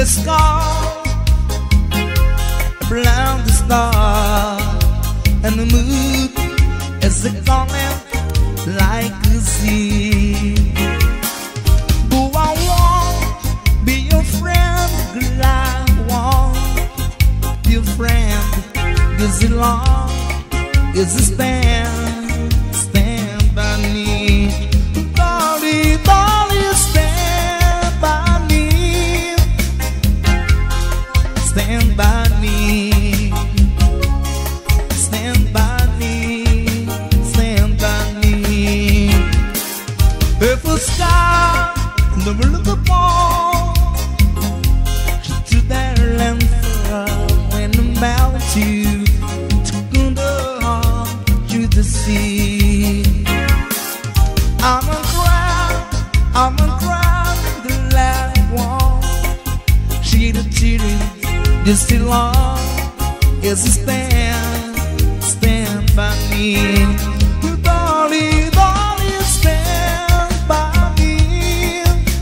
scar around the star, and the moon is a calling like the sea. Do I want be your friend? Girl, I want be your friend. Is it long? Is it stand by me? Dolly, Dolly, stand by me. Stand by me. Stand by me. Stand by me. If the sky never look upon to that land when the mountain took the sea. I'm a crowd, the last one. She the tears, just too long. Is a stand by me. Dolly, Dolly, stand by me.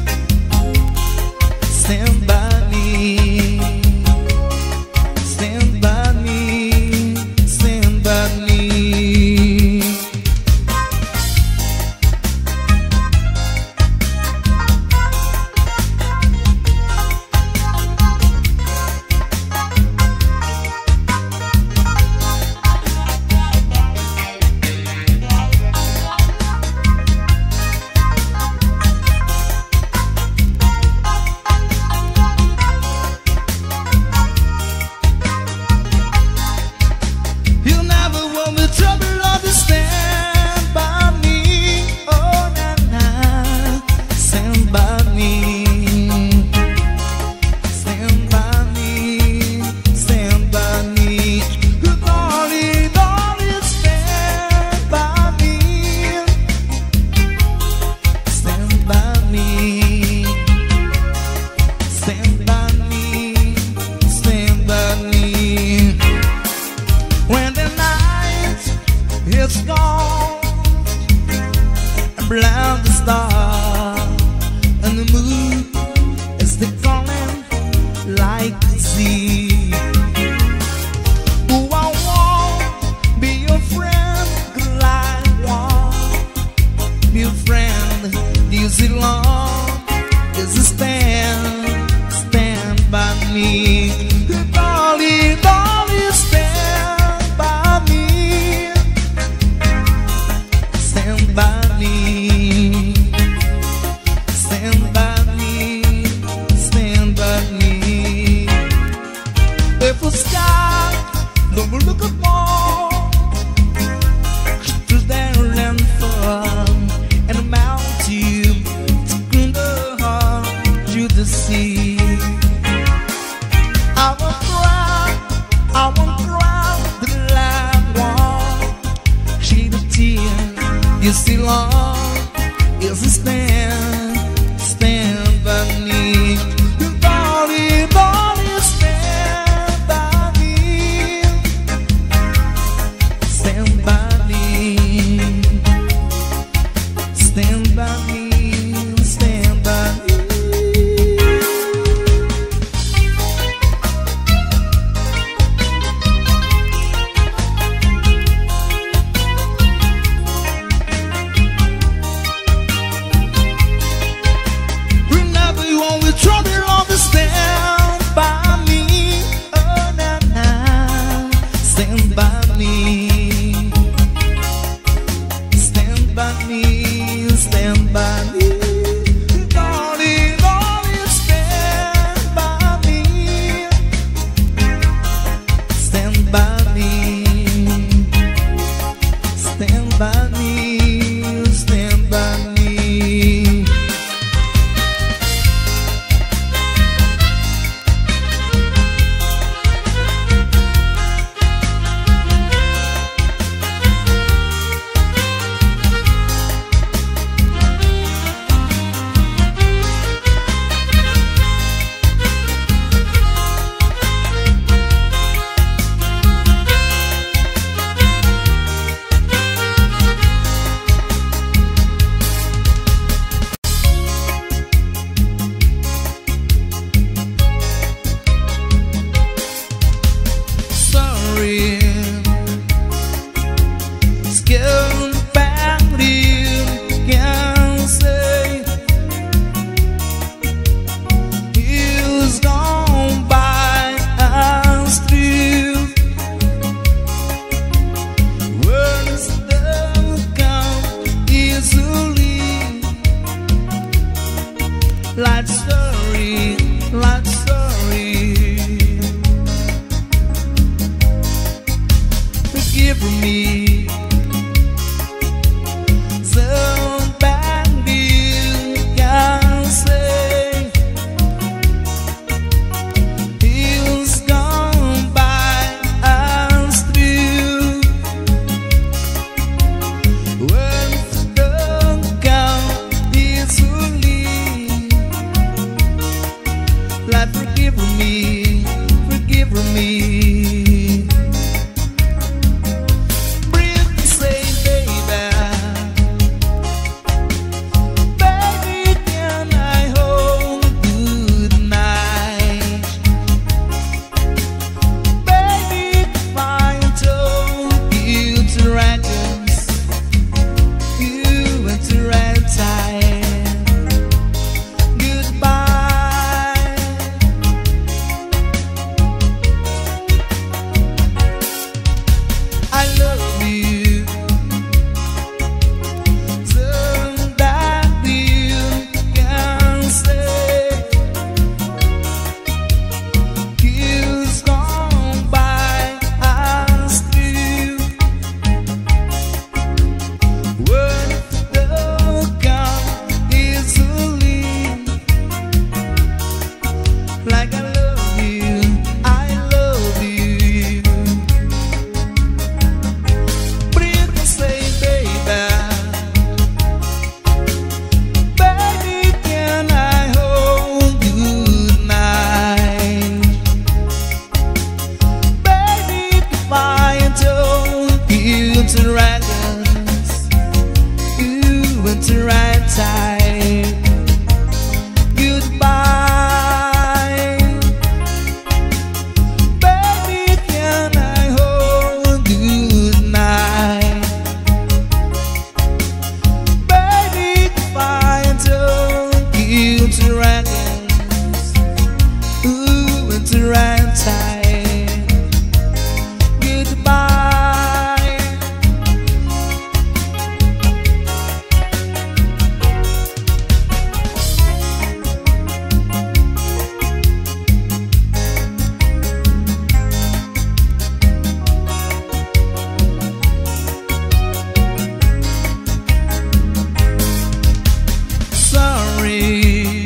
Stand by me. Stand by me. Stand by me. It's gone, around the star, and the moon is the calling like the sea. Oh, I want be your friend, girl, I want be your friend. Is it long? Is it stand by me? Dolly, Dolly, stand by me. Stand by me. Stand by me. Stand by me. If the sky don't look upon to their landfall and a mountain to the heart to the sea. I won't cry the light one. She the tear you see long is a stand by me. Dolly, Dolly, stand by me. Stand by me. Stand by me. Stand by me. dragons. You went the right time. Goodbye, baby, can I hold good night? Baby, if I don't kill dragons, ooh, went the right time. Goodbye. Sorry,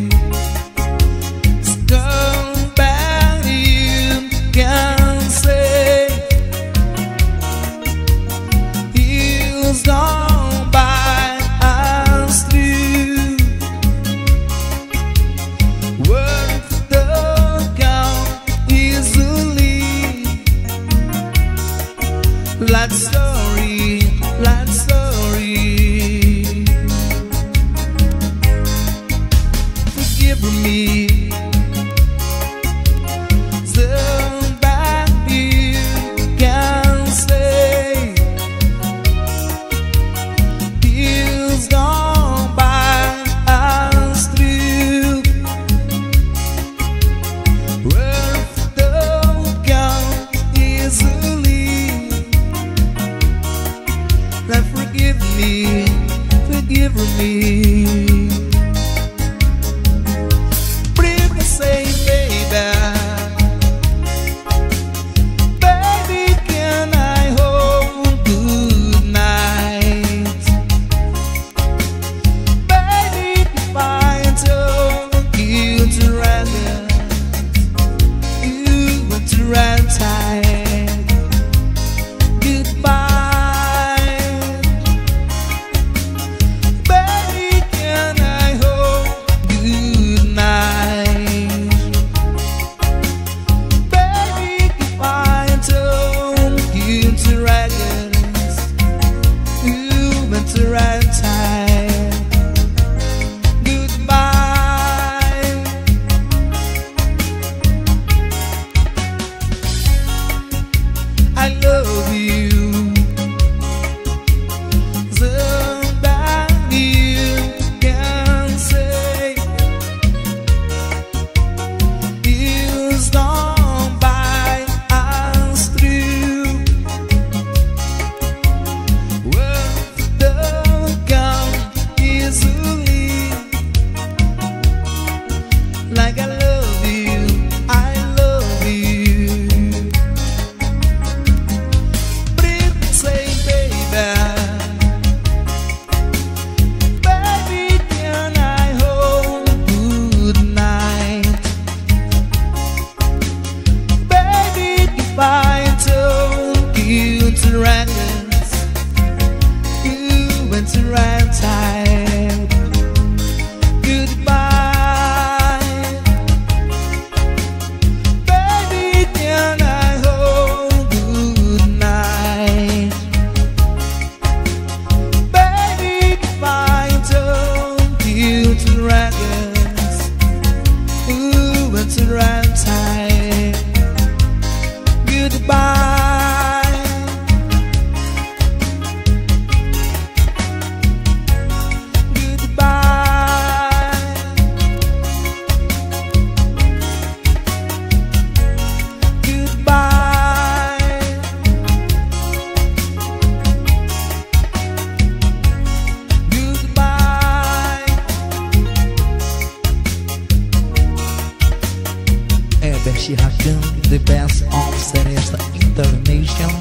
come back, you can say he's gone by us through. Words don't come easily. Like sorry, like sorry. Forgive me. Somebody can say he's gone by us through. Words don't come easily. Now forgive me, forgive me. Briefly say, baby, baby, can I hold good night? Baby, if I don't kill dragons, you went to right time. Goodbye, baby, can I hold good night? Baby, if I don't kill dragons, you went to right time. Goodbye. I love you. Somebody can say he's gone by us through. Words don't come easily. Like I love you, I love you. Briefly say, baby, baby, can I hold good night? Baby, if I don't kill dragons, you went to right time. Goodbye, baby, can I hold good night? Baby, if I don't kill dragons, ooh, went to right time. Goodbye. Goodbye. Goodbye. Goodbye. Herbert Rakan, the best of Seresta International.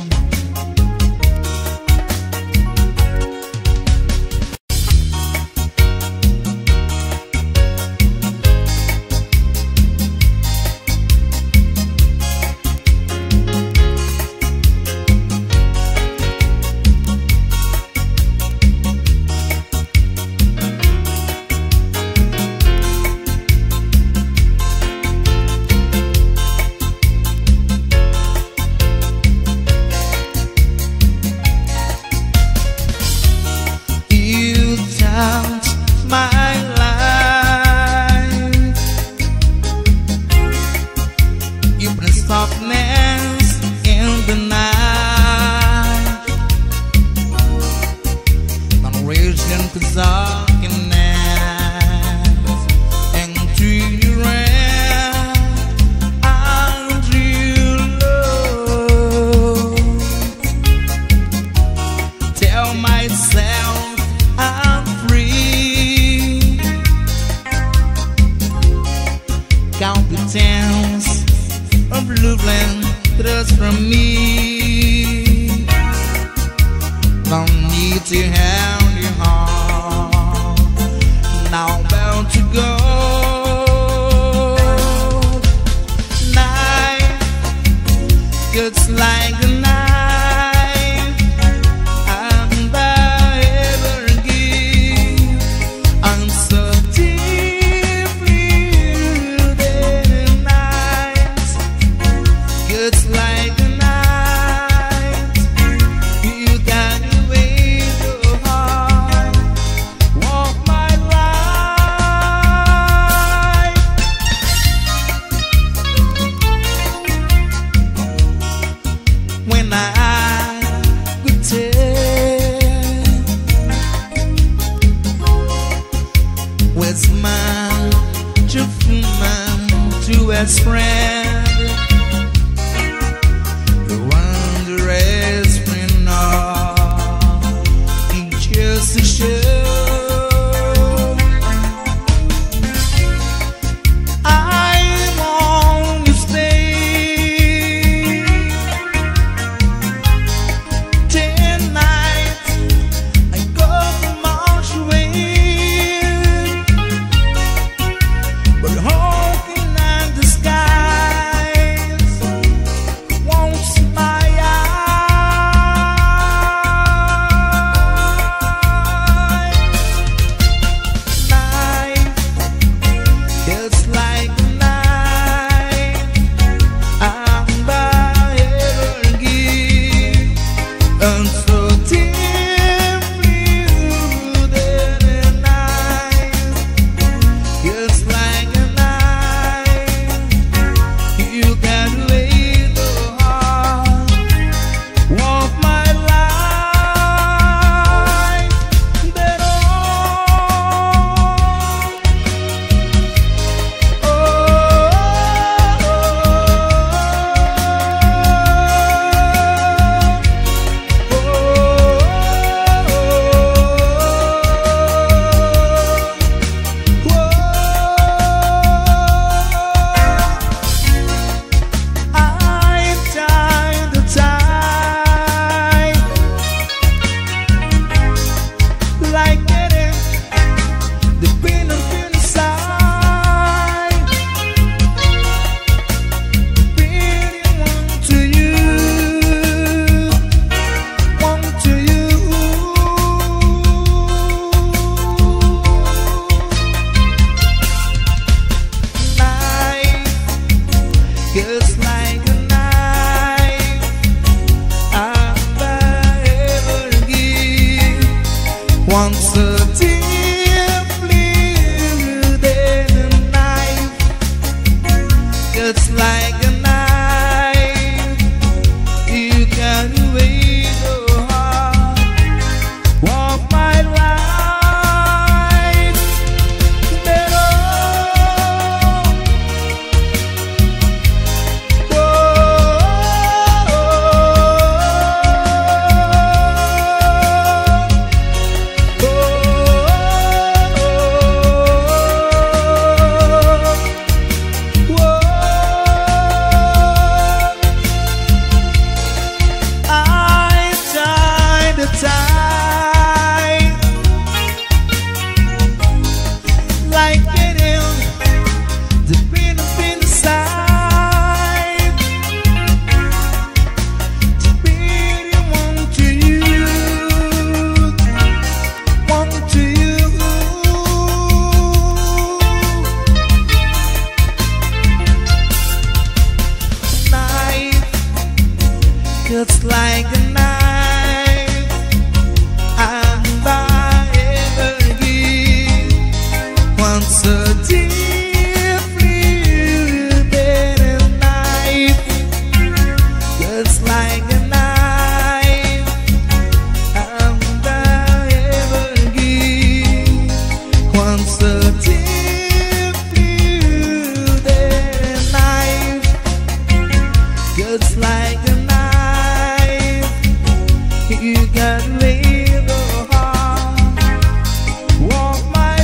You can leave the heart of my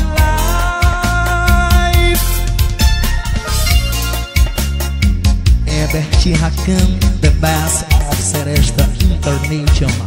life. Bertihakan the best of Seresta International.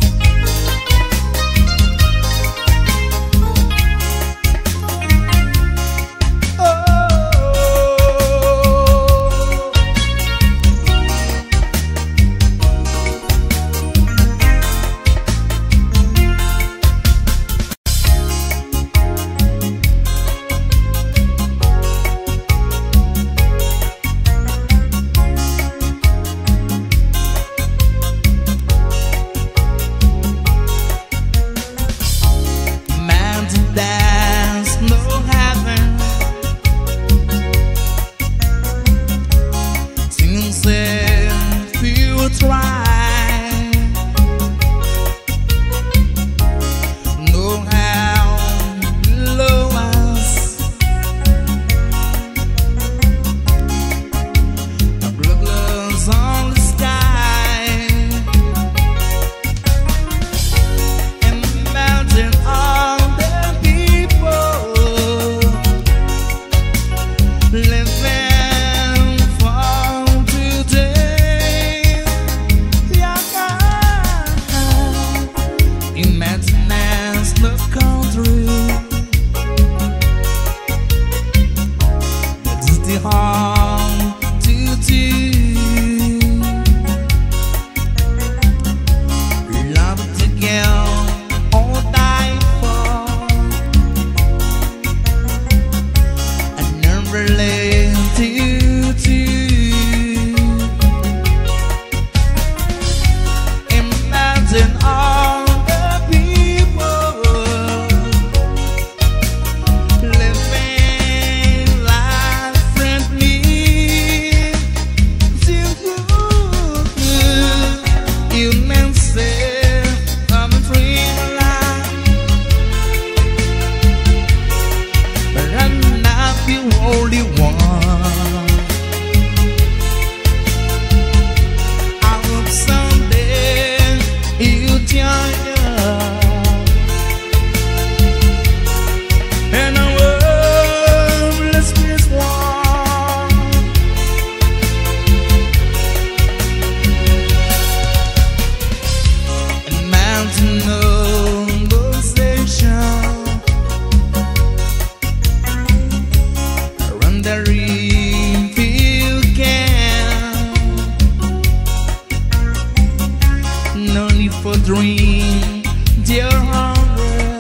Dream, dear hunger,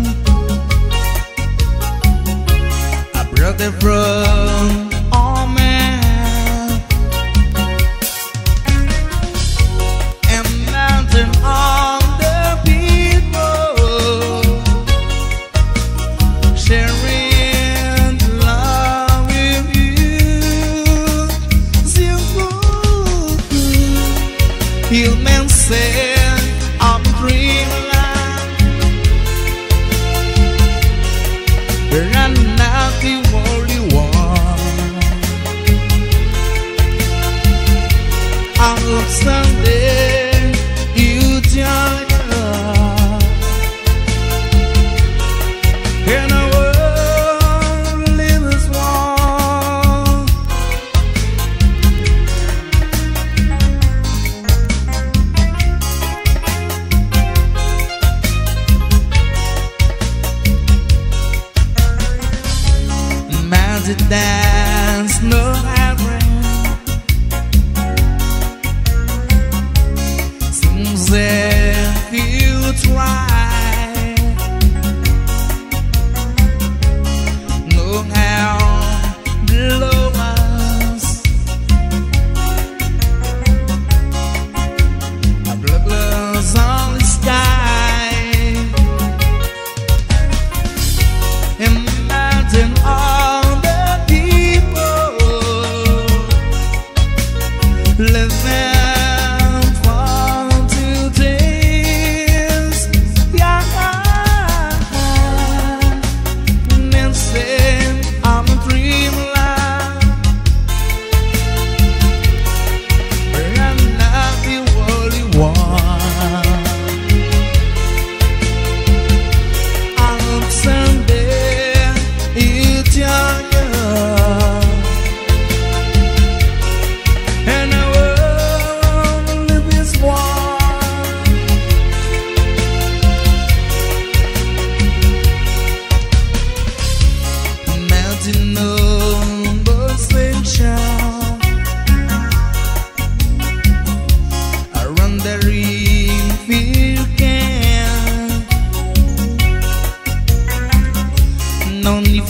a brother from all men, a mountain on the people, sharing love with you. Human say I'm dreamland, but I'm not the only one.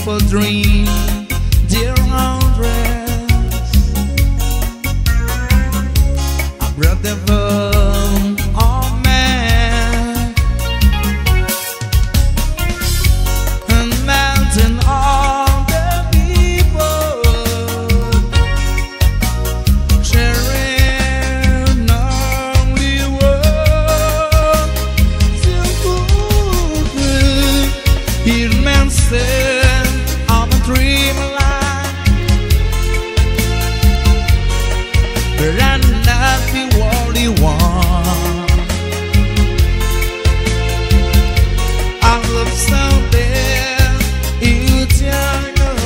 beautiful dream, dear hundreds. A beautiful old man, and melting all the people, sharing only world. Simple good, it meant of a dreamland, but I'm not the only one. I love something eternal,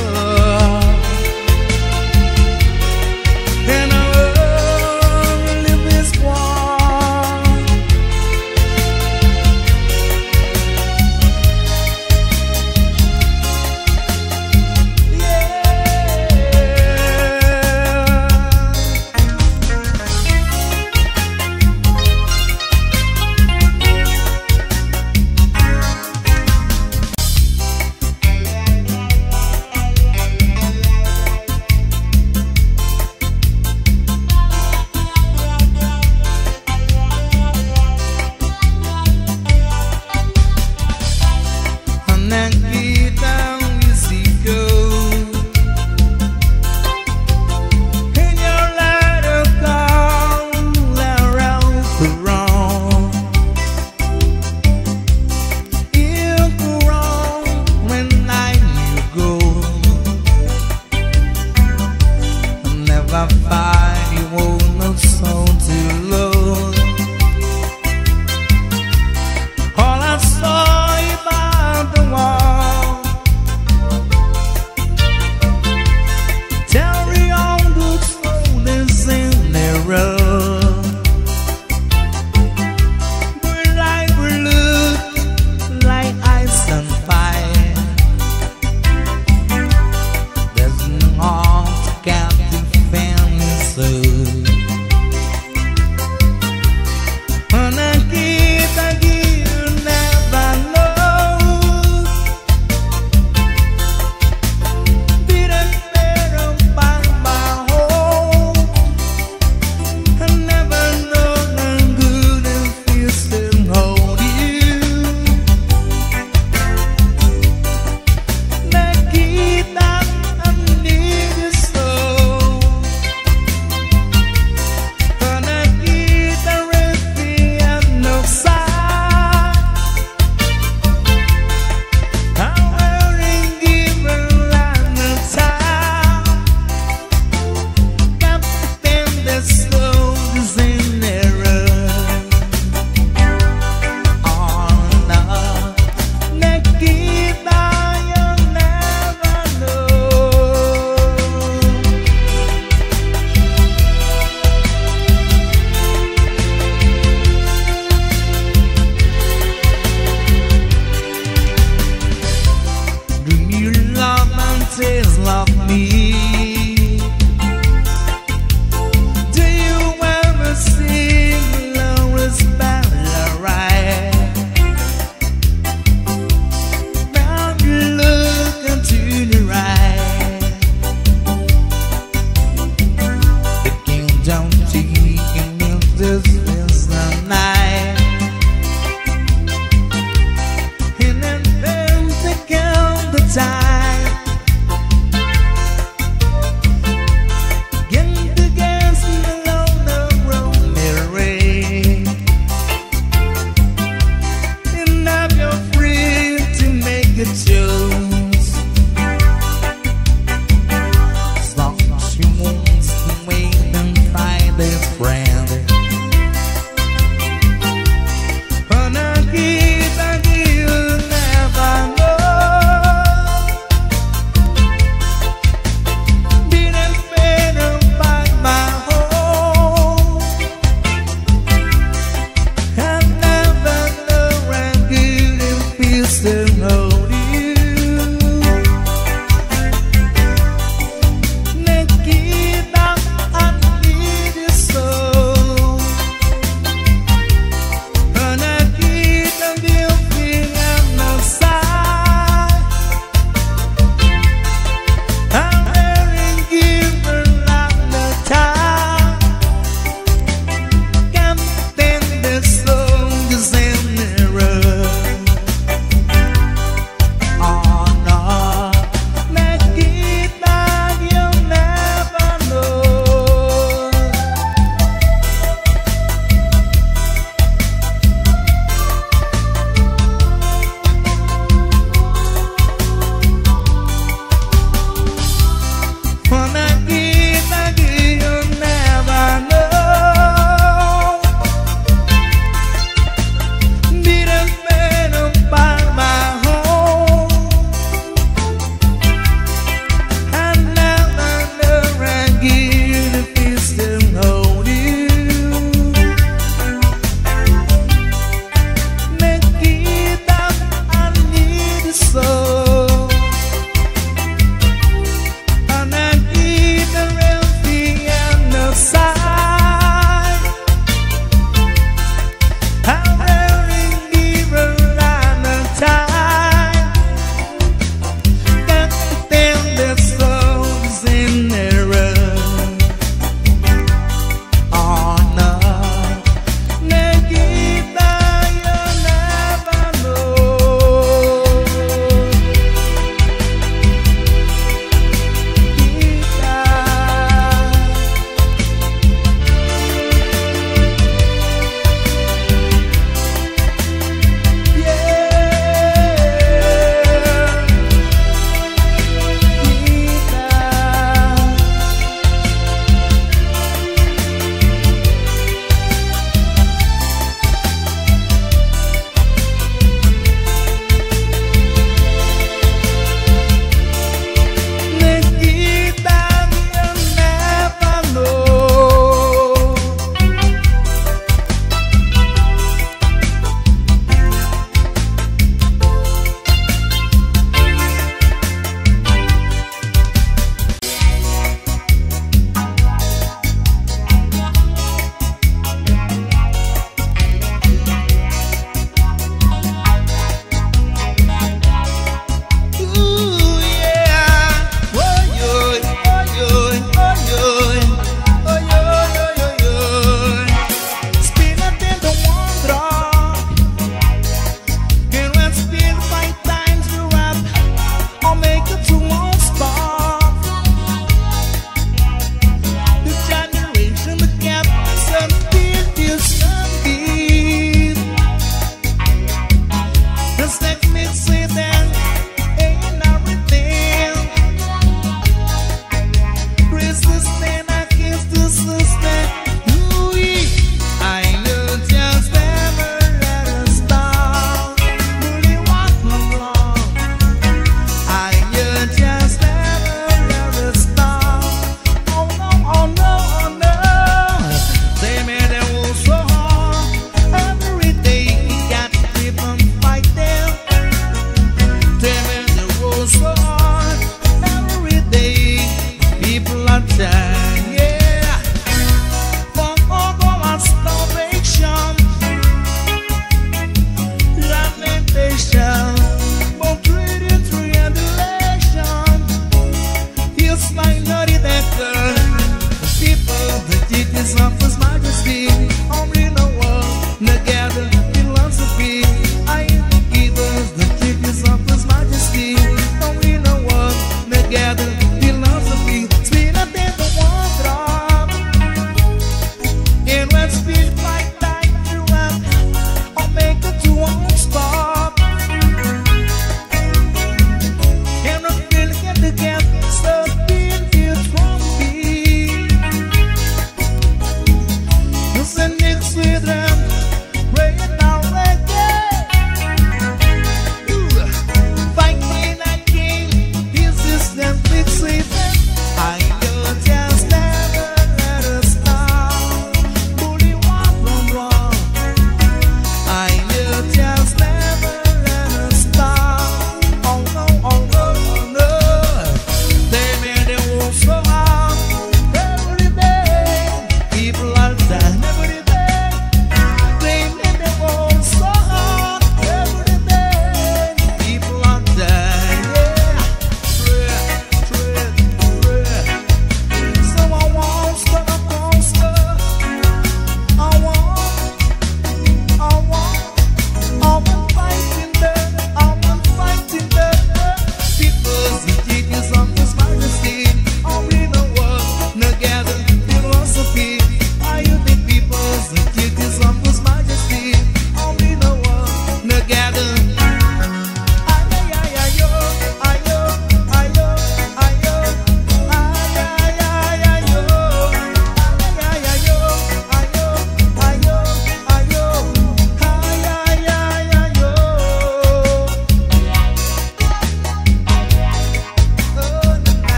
and I only this one. Love me. Do you ever sing Lois Ballarat? Now you look into the right, the kingdom taking in this is the night, and then they count the time. Still hold you.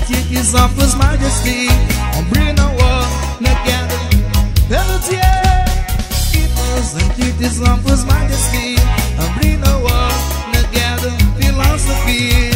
His office majesty and bring our world together. Penalty, it doesn't keep his office majesty and bring our world together. Philosophy,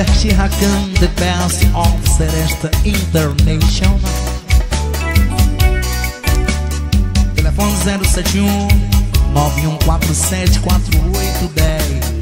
Herbert Hakan, the best of Seresta International. Telefone 071 9147 4810.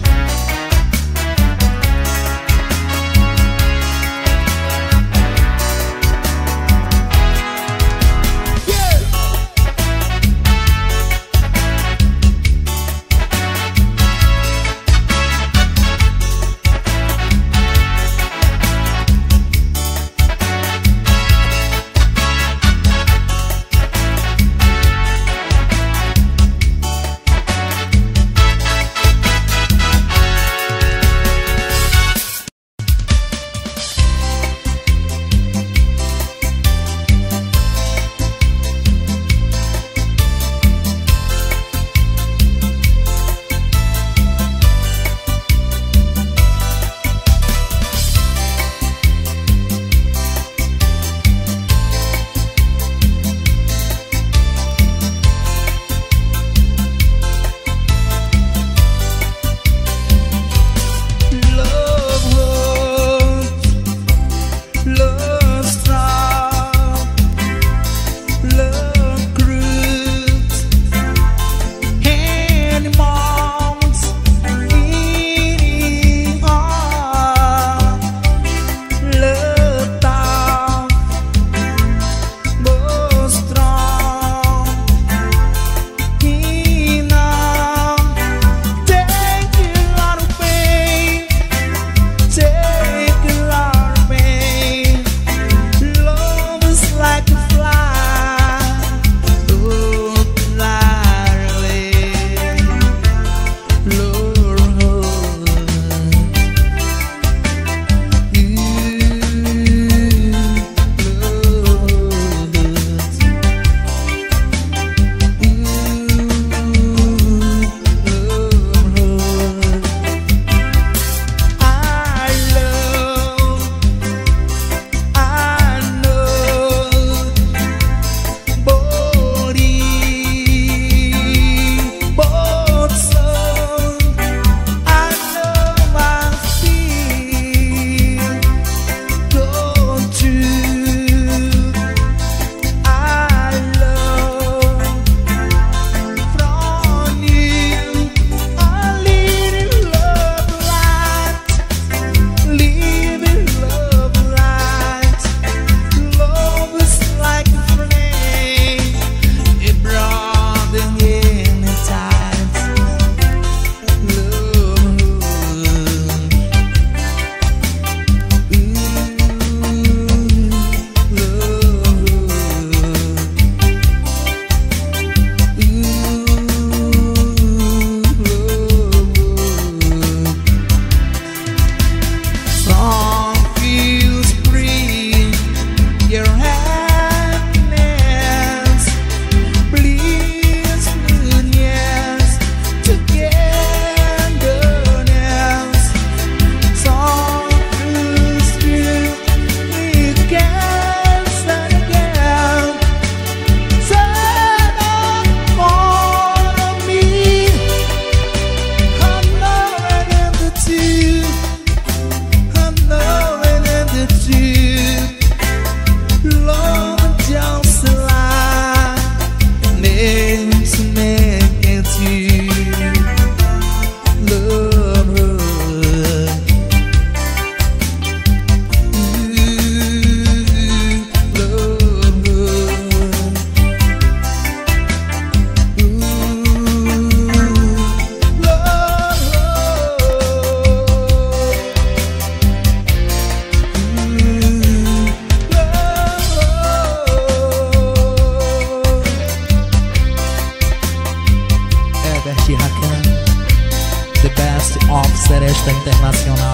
Seresta Internacional.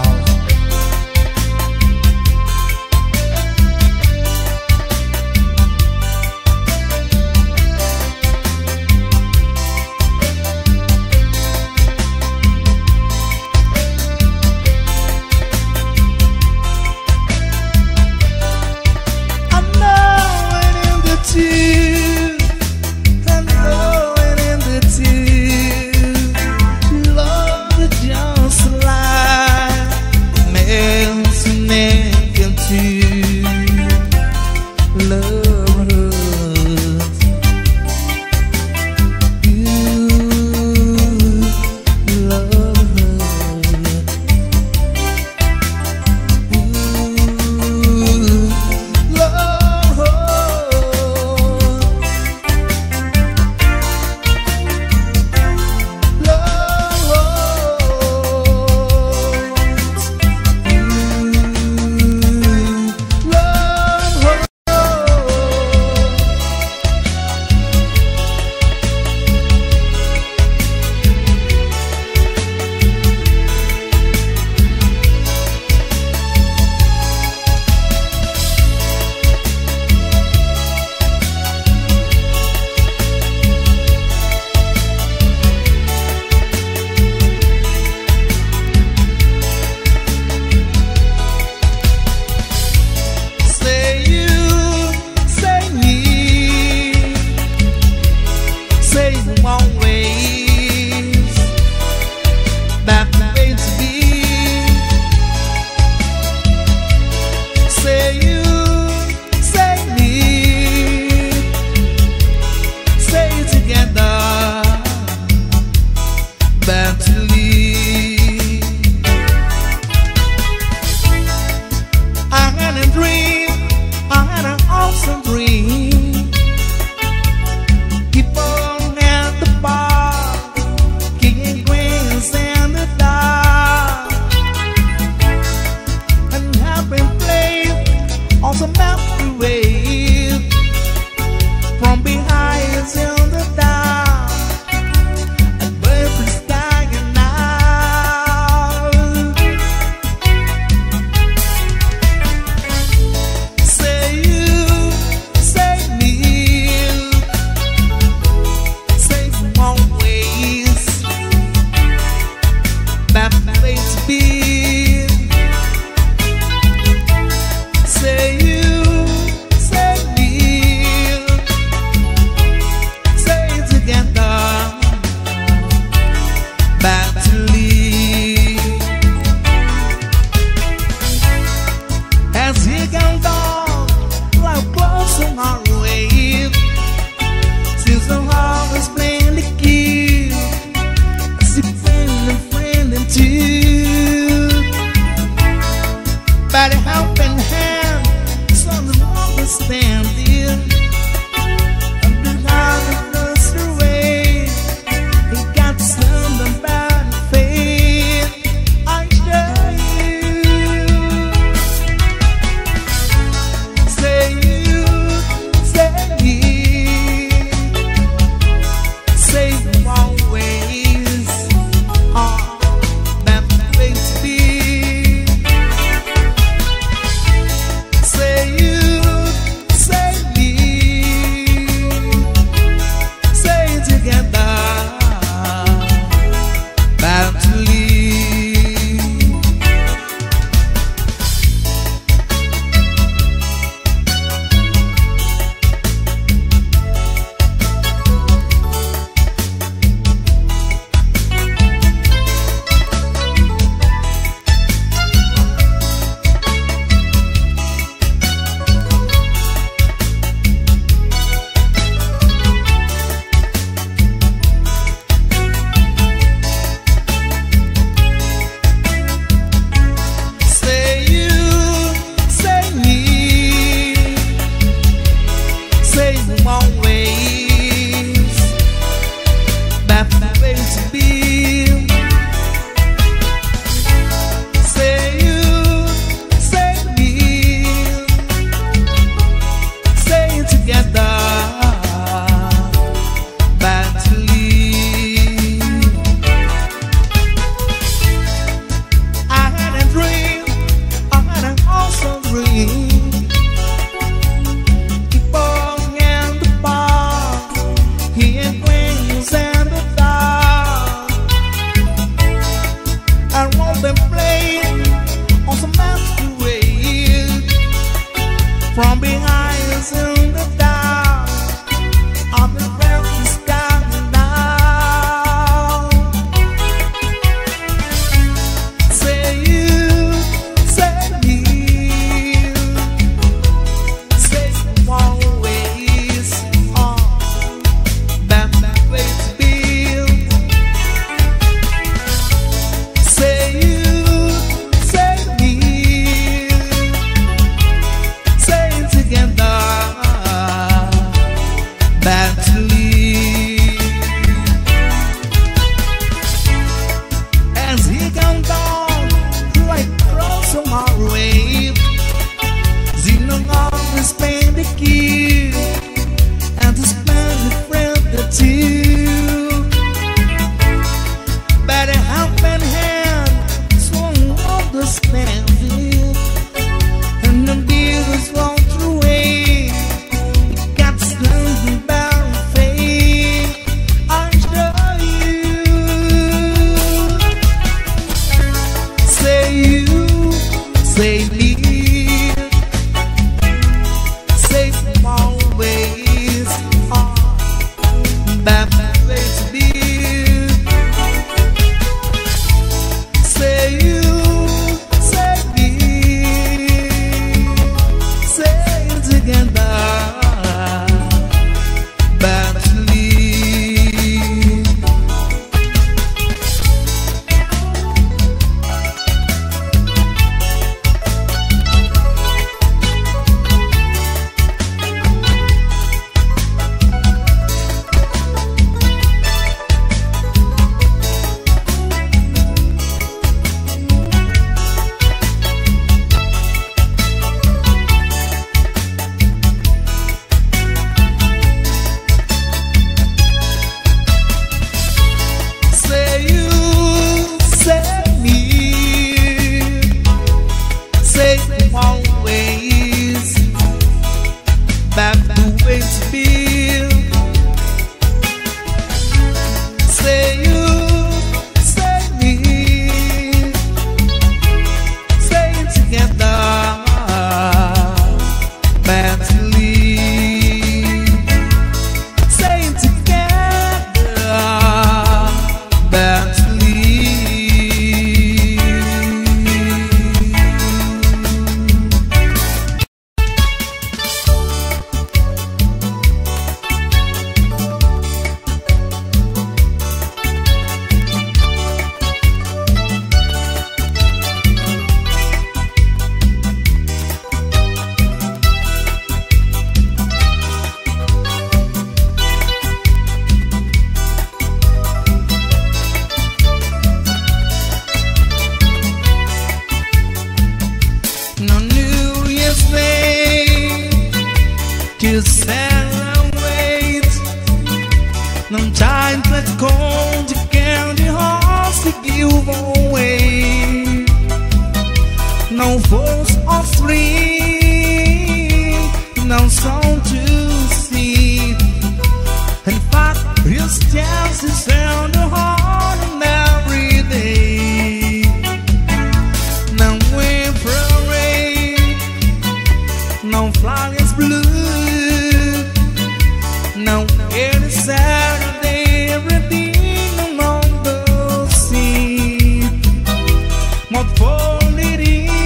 wants to sound the heart and every day. No wind parade, no flowers blue, no any Saturday, everything along the sea. What for it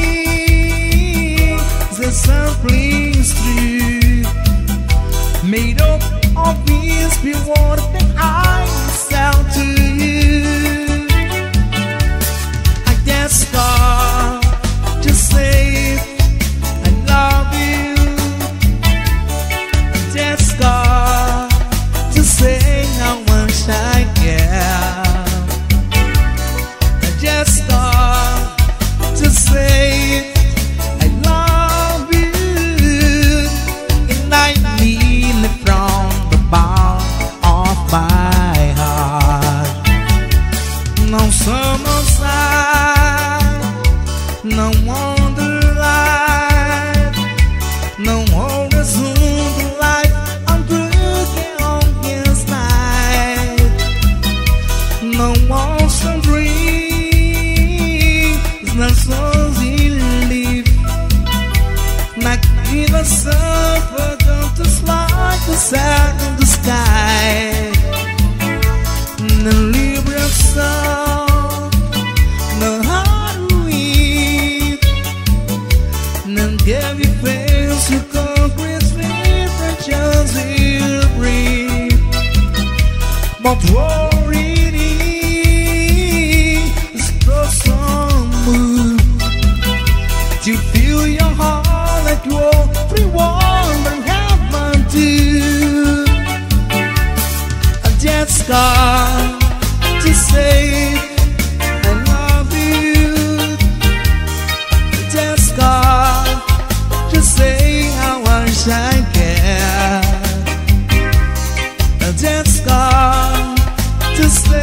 is a sampling street made up of these pure water that I sell to you. I just start to say I love you. I just start to say how much I care. I just start to say I love you, and I mean it from the bottom of my heart. No summer side, no wonderlight, no horizon light. I'm looking on his night. No ocean breeze, no sun's relief. Not even suffer to slide the sand in the sky. No Libra sun, no heart weep, no heavy face to concrete sleep and just he'll breathe. But worried is just some mood to feel your heart like you're free wonder heaven too. I just got to say I love you. I just got to say how much I care. I just got to say